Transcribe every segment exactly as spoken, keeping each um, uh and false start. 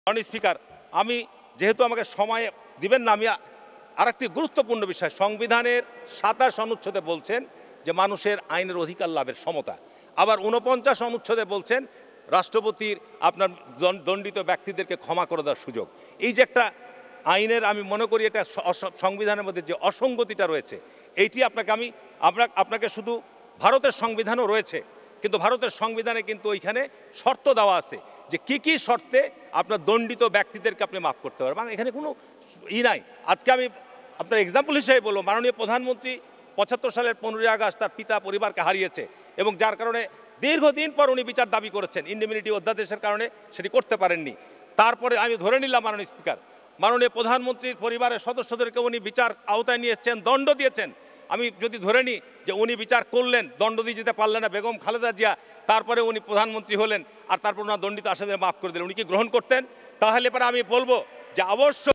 মাননীয় স্পিকার, আমি যেহেতু আমাকে সময় দিবেন না, আমি আরেকটি গুরুত্বপূর্ণ বিষয়, সংবিধানের সাতাশ অনুচ্ছেদে বলছেন যে মানুষের আইনের অধিকার লাভের সমতা, আবার ঊনপঞ্চাশ অনুচ্ছেদে বলছেন রাষ্ট্রপতির আপনার দণ্ডিত ব্যক্তিদেরকে ক্ষমা করে দেওয়ার সুযোগ। এই যে একটা আইনের, আমি মনে করি এটা সংবিধানের মধ্যে যে অসঙ্গতিটা রয়েছে, এইটি আপনাকে আমি আমরা আপনাকে শুধু ভারতের সংবিধানও রয়েছে, কিন্তু ভারতের সংবিধানে কিন্তু ওইখানে শর্ত দেওয়া আছে যে কি কি শর্তে আপনার দণ্ডিত ব্যক্তিদেরকে আপনি মাফ করতে পারবেন। এখানে কোনো ই নাই। আজকে আমি আপনার এক্সাম্পল হিসেবে বলবো, মাননীয় প্রধানমন্ত্রী পঁচাত্তর সালের পনেরোই আগস্ট তার পিতা পরিবারকে হারিয়েছে এবং যার কারণে দীর্ঘদিন পর উনি বিচার দাবি করেছেন, ইন্ডিমিনিটি অধ্যাদেশের কারণে সেটি করতে পারেননি। তারপরে আমি ধরে নিলাম মাননীয় স্পিকার, মাননীয় প্রধানমন্ত্রীর পরিবারের সদস্যদেরকে উনি বিচার আওতায় নিয়ে এসেছেন, দণ্ড দিয়েছেন। আমি যদি ধরে নিই যে উনি বিচার করলেন, দণ্ড দিয়ে যেতে পারলেন না বেগম খালেদা জিয়া, তারপরে উনি প্রধানমন্ত্রী হলেন আর তারপর ওনার দণ্ডিত আসামিদের মাফ করে দিলেন, উনি কি গ্রহণ করতেন? তাহলে পরে আমি বলবো যে অবশ্যই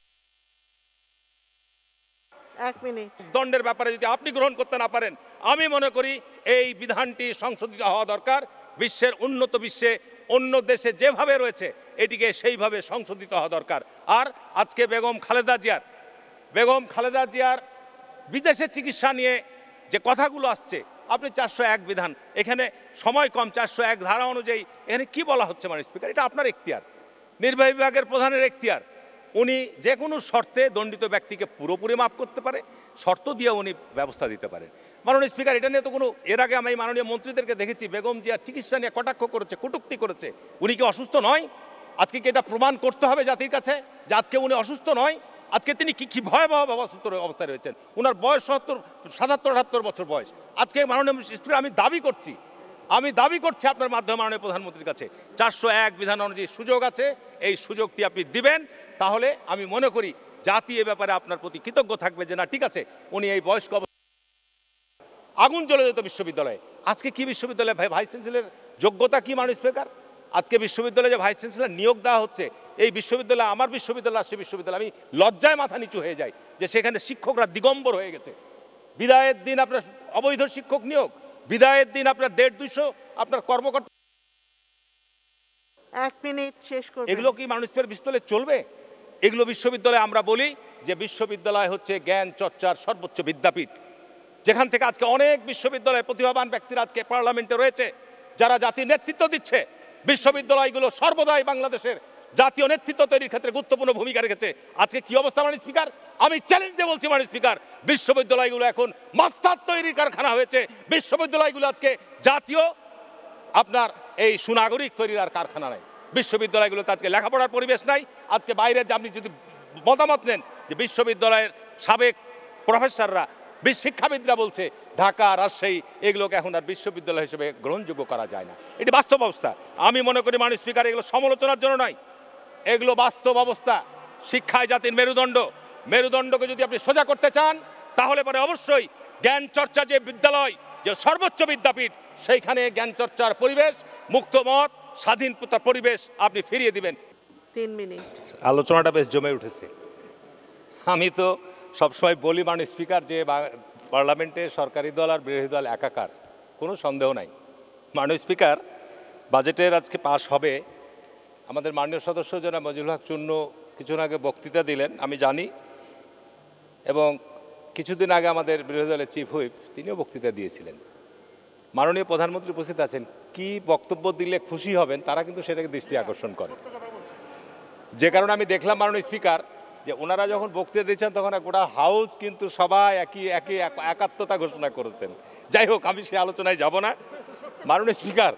এক মিনিট দণ্ডের ব্যাপারে যদি আপনি গ্রহণ করতে না পারেন, আমি মনে করি এই বিধানটি সংশোধিত হওয়া দরকার। বিশ্বের উন্নত বিশ্বে অন্য দেশে যেভাবে রয়েছে এটিকে সেইভাবে সংশোধিত হওয়া দরকার। আর আজকে বেগম খালেদা জিয়ার বেগম খালেদা জিয়ার বিদেশে চিকিৎসা নিয়ে যে কথাগুলো আসছে, আপনি চারশো এক বিধান, এখানে সময় কম, চারশো এক ধারা অনুযায়ী এখানে কি বলা হচ্ছে মাননীয় স্পিকার, এটা আপনার এখতিয়ার, নির্বাহী বিভাগের প্রধানের এখতিয়ার। উনি যে কোনো শর্তে দণ্ডিত ব্যক্তিকে পুরোপুরি মাফ করতে পারে, শর্ত দিয়ে উনি ব্যবস্থা দিতে পারেন। মাননীয় স্পিকার, এটা নিয়ে তো কোনো, এর আগে আমি মাননীয় মন্ত্রীদেরকে দেখেছি বেগম জিয়ার চিকিৎসা নিয়ে কটাক্ষ করেছে, কটূক্তি করেছে। উনি কি অসুস্থ নয়? আজকে কি এটা প্রমাণ করতে হবে জাতির কাছে যে আজকে উনি অসুস্থ নয়? আজকে তিনি কি কি ভয়াবহ অবস্থায় রয়েছেন, ওনার বয়স সত্তর সাতাত্তর আটাত্তর বছর বয়স। আজকে মাননীয় স্পিকার, আমি দাবি করছি আমি দাবি করছি আপনার মাধ্যমে মাননীয় প্রধানমন্ত্রীর কাছে, চারশো এক বিধান অনুযায়ী সুযোগ আছে, এই সুযোগটি আপনি দিবেন। তাহলে আমি মনে করি জাতি এ ব্যাপারে আপনার প্রতি কৃতজ্ঞ থাকবে যে না, ঠিক আছে, উনি এই বয়স্ক আগুন জ্বলে যেত বিশ্ববিদ্যালয়ে। আজকে কি বিশ্ববিদ্যালয়ে ভাইস চ্যান্সেলরের যোগ্যতা কি মাননীয় স্পিকার? আজকে বিশ্ববিদ্যালয়ে যে ভাইস চ্যান্সেলর নিয়োগ দেওয়া হচ্ছে, এই বিশ্ববিদ্যালয়, আমার বিশ্ববিদ্যালয়, রাজশাহী বিশ্ববিদ্যালয়, আমি লজ্জায় মাথা নিচু হয়ে যাই যে সেখানে শিক্ষকরা দিগম্বর হয়ে গেছে। বিদায়ের দিন আপনার অবৈধ শিক্ষক নিয়োগ, বিদায়ের দিন আপনার দেড় দুশো আপনার কর্মকর্তা। এক মিনিট শেষ করুন। এগুলো কি মাননীয় স্পিকার বিশ্ববিদ্যালয়ে চলবে? এগুলো বিশ্ববিদ্যালয়ে আমরা বলি যে বিশ্ববিদ্যালয় হচ্ছে জ্ঞান চর্চার সর্বোচ্চ বিদ্যাপীঠ, যেখান থেকে আজকে অনেক বিশ্ববিদ্যালয়ের প্রতিভাবান ব্যক্তিরা আজকে পার্লামেন্টে রয়েছে, যারা জাতির নেতৃত্ব দিচ্ছে। বিশ্ববিদ্যালয়গুলো সর্বদাই বাংলাদেশের জাতীয় নেতৃত্ব তৈরির ক্ষেত্রে গুরুত্বপূর্ণ ভূমিকা রেখেছে। আজকে কি অবস্থা মাননীয় স্পিকার? আমি চ্যালেঞ্জ দিয়ে বলছি মাননীয় স্পিকার, বিশ্ববিদ্যালয়গুলো এখন মাস্টার তৈরির কারখানা হয়েছে। বিশ্ববিদ্যালয়গুলো আজকে জাতীয় আপনার এই সুনাগরিক তৈরির আর কারখানা নাই। বিশ্ববিদ্যালয়গুলোতে আজকে লেখাপড়ার পরিবেশ নাই। আজকে বাইরের যে আপনি যদি মতামত নেন যে বিশ্ববিদ্যালয়ের সাবেক প্রফেসররা, শিক্ষাবিদরা বলছে ঢাকা, রাজশাহী এগুলোকে এখন আর বিশ্ববিদ্যালয় হিসেবে গ্রহণযোগ্য করা যায় না। এটি বাস্তব অবস্থা। আমি মনে করি মাননীয় স্পিকার, এগুলো সমালোচনার জন্য নয়, এগুলো বাস্তব অবস্থা। শিক্ষায় জাতির মেরুদণ্ড, মেরুদণ্ডকে যদি আপনি সোজা করতে চান, তাহলে পরে অবশ্যই জ্ঞান চর্চা যে বিদ্যালয়, যে সর্বোচ্চ বিদ্যাপীঠ, সেইখানে জ্ঞান চর্চার পরিবেশ, মুক্ত মত, স্বাধীনতার পরিবেশ আপনি ফিরিয়ে দিবেন। তিন মিনিট। আলোচনাটা বেশ জমে উঠেছে। আমি তো সবসময় বলি মাননীয় স্পিকার যে পার্লামেন্টে সরকারি দল আর বিরোধী দল একাকার, কোনো সন্দেহ নাই। মাননীয় স্পিকার, বাজেটের আজকে পাশ হবে। আমাদের মাননীয় সদস্য জনাব মজিবুল হক চূন্য কিছুদিন আগে বক্তৃতা দিলেন, আমি জানি, এবং কিছুদিন আগে আমাদের বিরোধী দলের চিফ হুইপ তিনিও বক্তৃতা দিয়েছিলেন। মাননীয় প্রধানমন্ত্রী উপস্থিত আছেন, কি বক্তব্য দিলে খুশি হবেন তারা কিন্তু সেটাকে দৃষ্টি আকর্ষণ করে। যে কারণে আমি দেখলাম মাননীয় স্পিকার যে ওনারা যখন বক্তৃতা দিচ্ছেন তখন গোটা হাউস কিন্তু সবাই একই একই একাত্মতা ঘোষণা করেছেন। যাই হোক, আমি সে আলোচনায় যাব না। মাননীয় স্পিকার,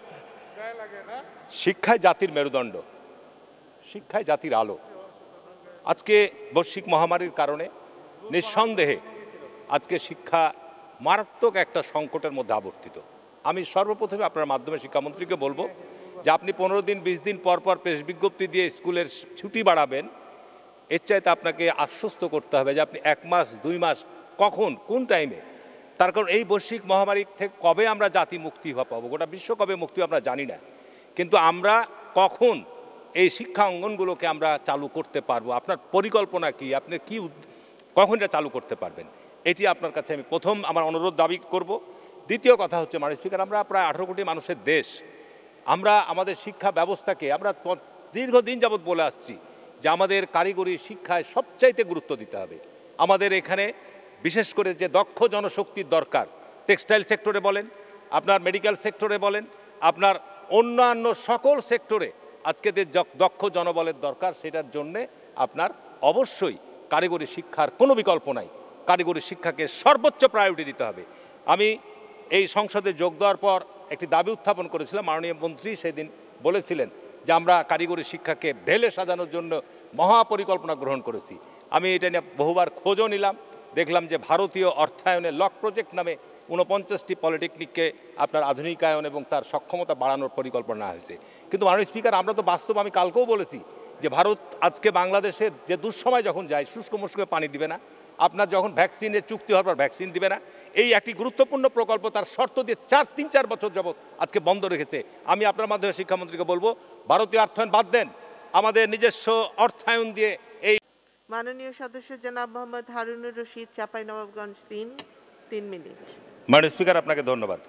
শিক্ষায় জাতির মেরুদণ্ড, শিক্ষায় জাতির আলো। আজকে বৈশ্বিক মহামারীর কারণে নিঃসন্দেহে আজকে শিক্ষা মারাত্মক একটা সংকটের মধ্যে আবর্তিত। আমি সর্বপ্রথমে আপনার মাধ্যমে শিক্ষামন্ত্রীকে বলবো যে আপনি পনেরো দিন বিশ দিন পর পর প্রেস বিজ্ঞপ্তি দিয়ে স্কুলের ছুটি বাড়াবেন, এর চাইতে আপনাকে আশ্বস্ত করতে হবে যে আপনি এক মাস দুই মাস কখন কোন টাইমে, তার কারণ এই বৈশ্বিক মহামারী থেকে কবে আমরা জাতি মুক্তি পাবো, গোটা বিশ্ব কবে মুক্তি আমরা জানি না, কিন্তু আমরা কখন এই শিক্ষা অঙ্গনগুলোকে আমরা চালু করতে পারবো, আপনার পরিকল্পনা কি, আপনি কি কখন এটা চালু করতে পারবেন, এটি আপনার কাছে আমি প্রথম আমার অনুরোধ দাবি করব। দ্বিতীয় কথা হচ্ছে মাননীয় স্পিকার, আমরা প্রায় আঠারো কোটি মানুষের দেশ, আমরা আমাদের শিক্ষা ব্যবস্থাকে আমরা দীর্ঘদিন যাবৎ বলে আসছি যে আমাদের কারিগরি শিক্ষায় সবচাইতে গুরুত্ব দিতে হবে। আমাদের এখানে বিশেষ করে যে দক্ষ জনশক্তির দরকার, টেক্সটাইল সেক্টরে বলেন, আপনার মেডিকেল সেক্টরে বলেন, আপনার অন্যান্য সকল সেক্টরে আজকে যে দক্ষ জনবলের দরকার, সেটার জন্যে আপনার অবশ্যই কারিগরি শিক্ষার কোনো বিকল্প নাই। কারিগরি শিক্ষাকে সর্বোচ্চ প্রায়োরিটি দিতে হবে। আমি এই সংসদে যোগ দেওয়ার পর একটি দাবি উত্থাপন করেছিলাম, মাননীয় মন্ত্রী সেদিন বলেছিলেন যে আমরা কারিগরি শিক্ষাকে ঢেলে সাজানোর জন্য মহাপরিকল্পনা গ্রহণ করেছি। আমি এটা নিয়ে বহুবার খোঁজও নিলাম, দেখলাম যে ভারতীয় অর্থায়নে লক প্রজেক্ট নামে ঊনপঞ্চাশটি পলিটেকনিককে আপনার আধুনিকায়ন এবং তার সক্ষমতা বাড়ানোর পরিকল্পনা হয়েছে। কিন্তু মাননীয় স্পিকার, আমরা তো বাস্তব, আমি কালকেও বলেছি যে ভারত আজকে বাংলাদেশের যে দুঃসময় যখন যায়, শুষ্ক মৌসুমে পানি দিবে না, আপনার যখন ভ্যাকসিনের চুক্তি হওয়ার পর ভ্যাকসিন দিবে না, এই একটি গুরুত্বপূর্ণ প্রকল্প তার শর্ত দিয়ে চার তিন চার বছর যাবৎ আজকে বন্ধ রেখেছে। আমি আপনার মাধ্যমে শিক্ষামন্ত্রীকে বলবো, ভারতীয় অর্থায়ন বাদ দেন, আমাদের নিজস্ব অর্থায়ন দিয়ে এই মাননীয় সদস্য জনাব মোহাম্মদ হারুনুর রশিদ, চাঁপাইনবাবগঞ্জ তিন, তিন মিনিট। মাননীয় স্পিকার, আপনাকে ধন্যবাদ।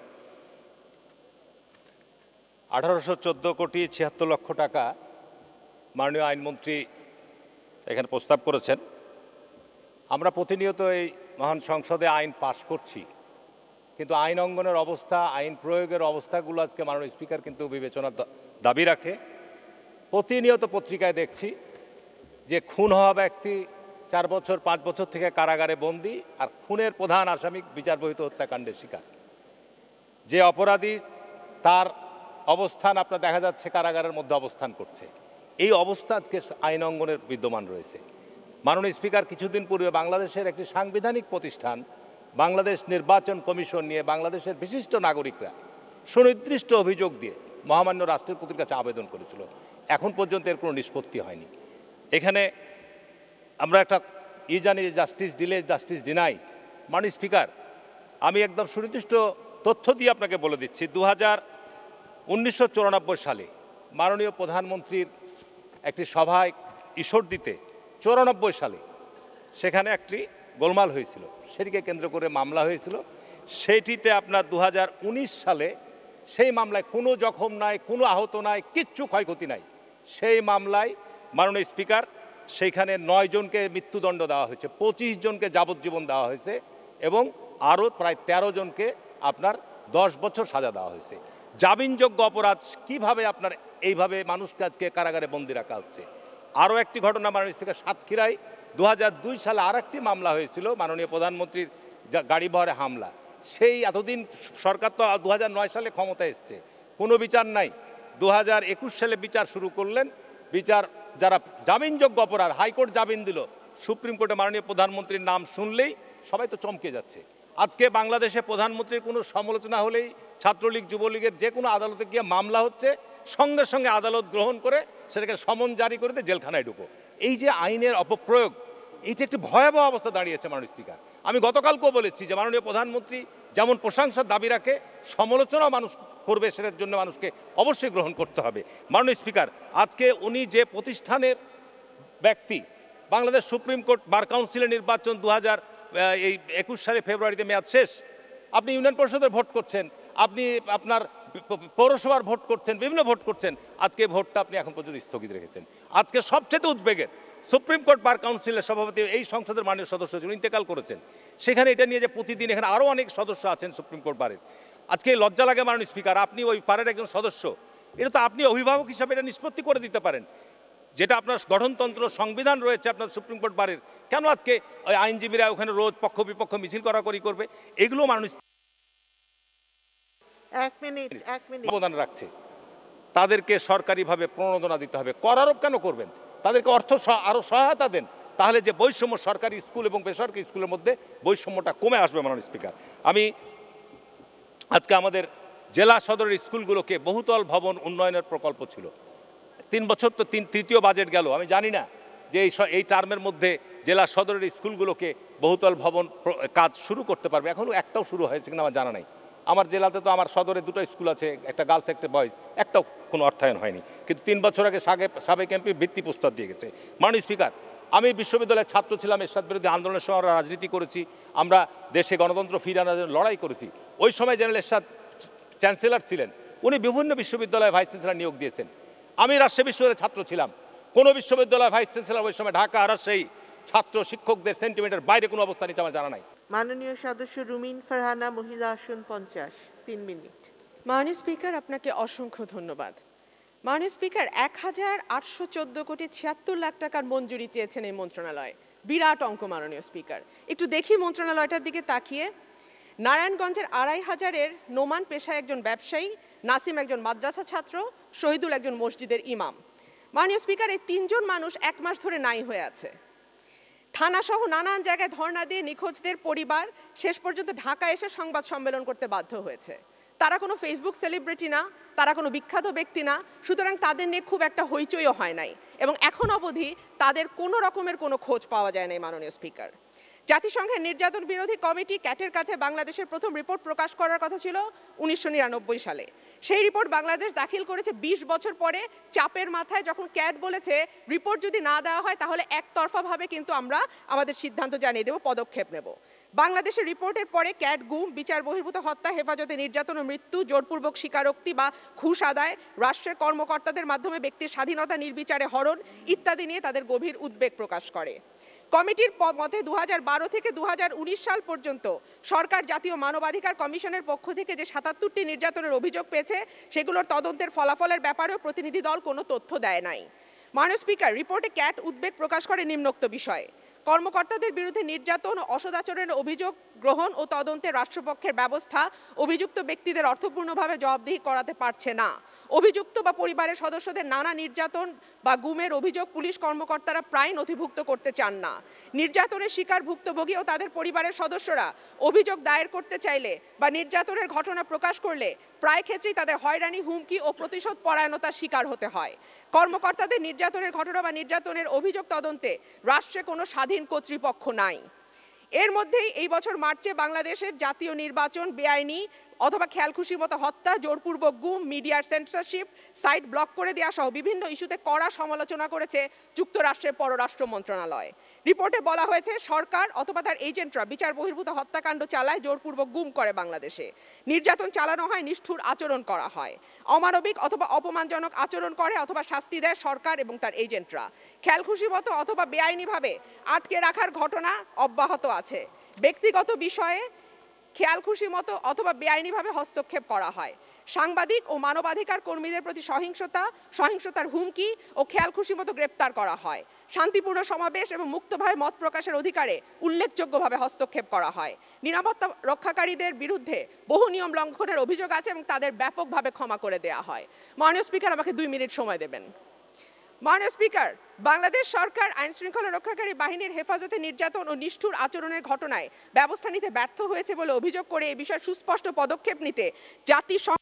আঠারোশো চোদ্দ কোটি ছিয়াত্তর লক্ষ টাকা মাননীয় আইনমন্ত্রী এখানে প্রস্তাব করেছেন। আমরা প্রতিনিয়ত এই মহান সংসদে আইন পাশ করছি, কিন্তু আইন অঙ্গনের অবস্থা, আইন প্রয়োগের অবস্থাগুলো আজকে মাননীয় স্পিকার কিন্তু বিবেচনার দাবি রাখে। প্রতিনিয়ত পত্রিকায় দেখছি যে খুন হওয়া ব্যক্তি চার বছর পাঁচ বছর থেকে কারাগারে বন্দী, আর খুনের প্রধান আসামি বিচারবহির্ভূত হত্যাকাণ্ডের শিকার। যে অপরাধী তার অবস্থান আপনার দেখা যাচ্ছে কারাগারের মধ্যে অবস্থান করছে। এই অবস্থা আজকে আইন অঙ্গনের বিদ্যমান রয়েছে। মাননীয় স্পিকার, কিছুদিন পূর্বে বাংলাদেশের একটি সাংবিধানিক প্রতিষ্ঠান বাংলাদেশ নির্বাচন কমিশন নিয়ে বাংলাদেশের বিশিষ্ট নাগরিকরা সুনির্দিষ্ট অভিযোগ দিয়ে মহামান্য রাষ্ট্রপতির কাছে আবেদন করেছিল। এখন পর্যন্ত এর কোনো নিষ্পত্তি হয়নি। এখানে আমরা একটা ই জানি যে জাস্টিস ডিলে জাস্টিস ডিনাই। মাননীয় স্পিকার, আমি একদম সুনির্দিষ্ট তথ্য দিয়ে আপনাকে বলে দিচ্ছি, দু হাজার উনিশশো চুরানব্বই সালে মাননীয় প্রধানমন্ত্রীর একটি সভায় ঈশ্বরদীতে চুরানব্বই সালে সেখানে একটি গোলমাল হয়েছিল, সেটিকে কেন্দ্র করে মামলা হয়েছিল। সেইটিতে আপনার দু হাজার উনিশ সালে সেই মামলায় কোনো জখম নাই, কোনো আহত নাই, কিচ্ছু ক্ষয়ক্ষতি নাই। সেই মামলায় মাননীয় স্পিকার সেইখানে নয় জনকে মৃত্যুদণ্ড দেওয়া হয়েছে, পঁচিশ জনকে যাবজ্জীবন দেওয়া হয়েছে এবং আরও প্রায় তেরো জনকে আপনার দশ বছর সাজা দেওয়া হয়েছে। জামিনযোগ্য অপরাধ কিভাবে আপনার এইভাবে মানুষকে আজকে কারাগারে বন্দি রাখা হচ্ছে। আরও একটি ঘটনা মাননীয় স্পিকার, সাতক্ষীরায় দু হাজার দুই সালে আর একটি মামলা হয়েছিল মাননীয় প্রধানমন্ত্রীর গাড়ি বহরে হামলা। সেই এতদিন সরকার তো দু হাজার নয় সালে ক্ষমতায় এসছে, কোনো বিচার নাই। দু হাজার একুশ সালে বিচার শুরু করলেন। বিচার যারা জামিনযোগ্য অপরাধ, হাইকোর্ট জামিন দিল, সুপ্রিম কোর্টে মাননীয় প্রধানমন্ত্রীর নাম শুনলেই সবাই তো চমকে যাচ্ছে। আজকে বাংলাদেশে প্রধানমন্ত্রীর কোনো সমালোচনা হলেই ছাত্রলীগ যুবলীগের যে কোনো আদালতে গিয়ে মামলা হচ্ছে, সঙ্গে সঙ্গে আদালত গ্রহণ করে সেটাকে সমন জারি করে দিয়ে জেলখানায় ঢুকো। এই যে আইনের অপপ্রয়োগ, এইটা একটি ভয়াবহ অবস্থা দাঁড়িয়েছে মাননীয় স্পিকার। আমি গতকালকেও বলেছি যে মাননীয় প্রধানমন্ত্রী যেমন প্রশংসার দাবি রাখে, সমালোচনাও মানুষ করবে, সেটার জন্য মানুষকে অবশ্যই গ্রহণ করতে হবে। মাননীয় স্পিকার, আজকে উনি যে প্রতিষ্ঠানের ব্যক্তি, বাংলাদেশ সুপ্রিম কোর্ট বার কাউন্সিলের নির্বাচন দু হাজার এই একুশ সালে ফেব্রুয়ারিতে মেয়াদ শেষ। আপনি ইউনিয়ন পরিষদের ভোট করছেন, আপনি আপনার পৌরসভার ভোট করছেন, বিভিন্ন ভোট করছেন, আজকে ভোটটা আপনি এখন পর্যন্ত স্থগিত রেখেছেন। আজকে সবচেয়ে উদ্বেগের সুপ্রিম কোর্ট বার কাউন্সিলের সভাপতি এই সংসদের মাননীয় সদস্য ছিল, ইন্তেকাল করেছেন। সেখানে এটা নিয়ে যে প্রতিদিন এখানে আরও অনেক সদস্য আছেন সুপ্রিম কোর্ট বারের, আজকে লজ্জা লাগে মাননীয় স্পিকার, আপনি ওই পারের একজন সদস্য, এটা তো আপনি অভিভাবক হিসাবে এটা নিষ্পত্তি করে দিতে পারেন। যেটা আপনার গঠনতন্ত্র সংবিধান রয়েছে আপনার সুপ্রিম কোর্ট বারের, কেন আজকে ওই আইনজীবীরা ওখানে রোজ পক্ষ বিপক্ষ মিছিল করাকরি করবে? এগুলো মাননীয় এক মিনিট এক মিনিট অবদান রাখছে। তাদেরকে সরকারিভাবে প্রণোদনা দিতে হবে। কর আরোপ কেন করবেন? তাদেরকে অর্থ আরও সহায়তা দেন, তাহলে যে বৈষম্য সরকারি স্কুল এবং বেসরকারি স্কুলের মধ্যে বৈষম্যটা কমে আসবে। মাননীয় স্পিকার, আমি আজকে আমাদের জেলা সদরের স্কুলগুলোকে বহুতল ভবন উন্নয়নের প্রকল্প ছিল, তিন বছর তো তিন তৃতীয় বাজেট গেল, আমি জানি না যে এই এই টার্মের মধ্যে জেলা সদরের স্কুলগুলোকে বহুতল ভবন কাজ শুরু করতে পারবে। এখনও একটাও শুরু হয়েছে কিনা আমার জানা নাই। আমার জেলাতে তো আমার সদরে দুটো স্কুল আছে, একটা গার্লস একটা বয়েজ, একটাও কোনো অর্থায়ন হয়নি। কিন্তু তিন বছর আগে সাবেক সাবেক এমপি ভিত্তি প্রস্তাব দিয়ে গেছে। মাননীয় স্পিকার, আমি বিশ্ববিদ্যালয়ের ছাত্র ছিলাম, এরশাদ বিরোধী আন্দোলনের সময় আমরা রাজনীতি করেছি, আমরা দেশে গণতন্ত্র ফিরিয়ে আনার জন্য লড়াই করেছি। ওই সময় জেনারেল এরশাদ চ্যান্সেলর ছিলেন, উনি বিভিন্ন বিশ্ববিদ্যালয়ে ভাইস চ্যান্সেলর নিয়োগ দিয়েছেন। আমি রাজশাহী বিশ্ববিদ্যালয়ের ছাত্র ছিলাম, কোনো বিশ্ববিদ্যালয় ভাইস চ্যান্সেলর ওই সময় ঢাকা রাজশাহী ছাত্র শিক্ষকদের সেন্টিমেন্টের বাইরে কোনো অবস্থা নিচ্ছে আমার জানা নাই। মাননীয় সদস্য রুমিন ফারহানা, মহিলা আসন পঞ্চাশ, তিন মিনিট। মাননীয় স্পিকার, আপনাকে অসংখ্য ধন্যবাদ। মাননীয় স্পিকার, এক হাজার আটশো চোদ্দ কোটি ছিয়াত্তর লাখ টাকার মঞ্জুরি চেয়েছেন এই মন্ত্রণালয়। বিরাট অঙ্ক মাননীয় স্পিকার। একটু দেখি মন্ত্রণালয়টার দিকে তাকিয়ে। নারায়ণগঞ্জের আড়াই হাজারের নোমান পেশায় একজন ব্যবসায়ী, নাসিম একজন মাদ্রাসা ছাত্র, শহীদুল একজন মসজিদের ইমাম। মাননীয় স্পিকার, এই তিনজন মানুষ এক মাস ধরে নাই হয়ে আছে। থানাসহ নানান জায়গায় ধর্ণা দিয়ে নিখোঁজদের পরিবার শেষ পর্যন্ত ঢাকা এসে সংবাদ সম্মেলন করতে বাধ্য হয়েছে। তারা কোনো ফেসবুক সেলিব্রিটি না, তারা কোনো বিখ্যাত ব্যক্তি না, সুতরাং তাদের নিয়ে খুব একটা হইচইও হয় নাই এবং এখন অবধি তাদের কোনো রকমের কোনো খোঁজ পাওয়া যায় নাই। মাননীয় স্পিকার, জাতিসংঘের নির্যাতন বিরোধী কমিটি ক্যাটের কাছে বাংলাদেশের প্রথম রিপোর্ট প্রকাশ করার কথা ছিল উনিশশো নিরানব্বই সালে। সেই রিপোর্ট বাংলাদেশ দাখিল করেছে বিশ বছর পরে। চাপের মাথায় যখন ক্যাট বলেছে রিপোর্ট যদি না দেওয়া হয় তাহলে একতরফাভাবে কিন্তু আমরা আমাদের সিদ্ধান্ত জানিয়ে দেব, পদক্ষেপ নেব। বাংলাদেশের রিপোর্টের পরে ক্যাট গুম, বিচার বহির্ভূত হত্যা, হেফাজতে নির্যাতন ও মৃত্যু, জোরপূর্বক স্বীকারোক্তি বা ঘুষ আদায়, রাষ্ট্রের কর্মকর্তাদের মাধ্যমে ব্যক্তির স্বাধীনতা নির্বিচারে হরণ ইত্যাদি নিয়ে তাদের গভীর উদ্বেগ প্রকাশ করে। কমিটির মতে দু হাজার বারো থেকে দু হাজার উনিশ সাল পর্যন্ত সরকার জাতীয় মানবাধিকার কমিশনের পক্ষ থেকে যে সাতাত্তরটি নির্যাতনের অভিযোগ পেয়েছে সেগুলোর তদন্তের ফলাফলের ব্যাপারেও প্রতিনিধি দল কোনো তথ্য দেয় নাই। মাননীয় স্পিকার, রিপোর্টে ক্যাট উদ্বেগ প্রকাশ করে নিম্নোক্ত বিষয়ে: কর্মকর্তাদের বিরুদ্ধে নির্যাতন ও অসদাচরণের অভিযোগ গ্রহণ ও তদন্তে রাষ্ট্রপক্ষের ব্যবস্থা অভিযুক্ত ব্যক্তিদের অর্থপূর্ণভাবে জবাবদিহি করাতে পারছে না। অভিযুক্ত বা পরিবারের সদস্যদের নানা নির্যাতন বা গুমের অভিযোগ পুলিশ কর্মকর্তারা প্রায় নথিভুক্ত করতে চান না। নির্যাতনের শিকার ভুক্তভোগী ও তাদের পরিবারের সদস্যরা অভিযোগ দায়ের করতে চাইলে বা নির্যাতনের ঘটনা প্রকাশ করলে প্রায় ক্ষেত্রেই তাদের হয়রানি, হুমকি ও প্রতিশোধ পরায়ণতার শিকার হতে হয়। কর্মকর্তাদের নির্যাতনের ঘটনা বা নির্যাতনের অভিযোগ তদন্তে রাষ্ট্রে কোনো স্বাধীন কর্তৃপক্ষ নাই। এর মধ্যেই এই বছর মার্চে বাংলাদেশের জাতীয় নির্বাচন বেআইনি অথবা খেয়ালখুশি মতো হত্যা, জোরপূর্বক গুম, মিডিয়ার সেন্সরশিপ, সাইট ব্লক করে দেওয়া সহ বিভিন্ন ইস্যুতে কড়া সমালোচনা করেছে যুক্তরাষ্ট্রের পররাষ্ট্র মন্ত্রণালয়। রিপোর্টে বলা হয়েছে সরকার অথবা তার এজেন্টরা বিচার বহির্ভূত হত্যাকাণ্ড চালায়, জোরপূর্বক গুম করে বাংলাদেশে। নির্যাতন চালানো হয়, নিষ্ঠুর আচরণ করা হয়, অমানবিক অথবা অপমানজনক আচরণ করে অথবা শাস্তি দেয় সরকার এবং তার এজেন্টরা। খেয়ালখুশি মতো অথবা বেআইনিভাবে আটকে রাখার ঘটনা অব্যাহত আছে। ব্যক্তিগত বিষয়ে খেয়ালখুশি মতো অথবা বেআইনিভাবে হস্তক্ষেপ করা হয়। সাংবাদিক ও মানবাধিকার কর্মীদের প্রতি সহিংসতা, সহিংসতার হুমকি ও খেয়ালখুশি মতো গ্রেপ্তার করা হয়। শান্তিপূর্ণ সমাবেশ এবং মুক্তভাবে মত প্রকাশের অধিকারে উল্লেখযোগ্যভাবে হস্তক্ষেপ করা হয়। নিরাপত্তা রক্ষাকারীদের বিরুদ্ধে বহু নিয়ম লঙ্ঘনের অভিযোগ আছে এবং তাদের ব্যাপকভাবে ক্ষমা করে দেওয়া হয়। মাননীয় স্পিকার, আমাকে দুই মিনিট সময় দেবেন। মাননীয় স্পিকার, বাংলাদেশ সরকার আইন শৃঙ্খলা রক্ষাকারী বাহিনীর হেফাজতে নির্যাতন ও নিষ্ঠুর আচরণের ঘটনায় ব্যবস্থা নিতে ব্যর্থ হয়েছে বলে অভিযোগ করে এ বিষয়ে সুস্পষ্ট পদক্ষেপ নিতে জাতিসংঘ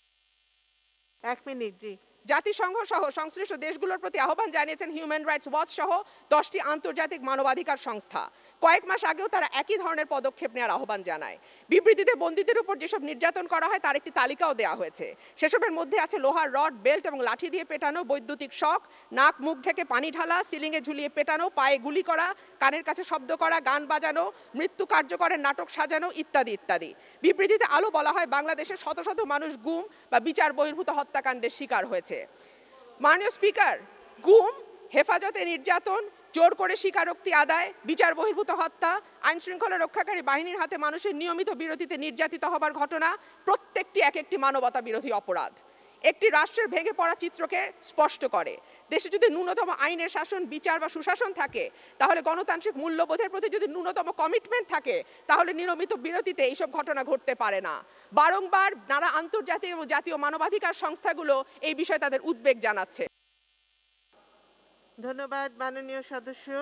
এক মিনিট জি জাতিসংঘ সহ সংশ্লিষ্ট দেশগুলোর প্রতি আহ্বান জানিয়েছেন হিউম্যান রাইটস ওয়াচ সহ দশটি আন্তর্জাতিক মানবাধিকার সংস্থা। কয়েক মাস আগেও তারা একই ধরনের পদক্ষেপ নেওয়ার আহ্বান জানায়। বিবৃতিতে বন্দীদের উপর যেসব নির্যাতন করা হয় তার একটি তালিকাও দেওয়া হয়েছে। সেসবের মধ্যে আছে লোহার রড, বেল্ট এবং লাঠি দিয়ে পেটানো, বৈদ্যুতিক শক, নাক মুখ ঢেকে পানি ঢালা, সিলিংয়ে ঝুলিয়ে পেটানো, পায়ে গুলি করা, কানের কাছে শব্দ করা, গান বাজানো, মৃত্যু কার্যকরের নাটক সাজানো ইত্যাদি ইত্যাদি। বিবৃতিতে আলো বলা হয় বাংলাদেশের শত শত মানুষ গুম বা বিচার বহির্ভূত হত্যাকাণ্ডের শিকার হয়েছে। মাননীয় স্পিকার, গুম, হেফাজতে নির্যাতন, জোর করে স্বীকারোক্তি আদায়, বিচার বহির্ভূত হত্যা, আইন শৃঙ্খলা রক্ষাকারী বাহিনীর হাতে মানুষের নিয়মিত বিরতিতে নির্যাতিত হবার ঘটনা প্রত্যেকটি এক একটি মানবতা বিরোধী অপরাধ। একটি রাষ্ট্রের ভেঙে পড়া চিত্রকে স্পষ্ট করে। দেশে যদি ন্যূনতম আইনের শাসন, বিচার বা সুশাসন থাকে, তাহলে গণতান্ত্রিক মূল্যবোধের প্রতি যদি ন্যূনতম কমিটমেন্ট থাকে, তাহলে নিয়মিত বিরতিতে এইসব ঘটনা ঘটতে পারে না। বারংবার নানা আন্তর্জাতিক এবং জাতীয় মানবাধিকার সংস্থাগুলো এই বিষয়ে তাদের উদ্বেগ জানাচ্ছে। ধন্যবাদ মাননীয় সদস্য।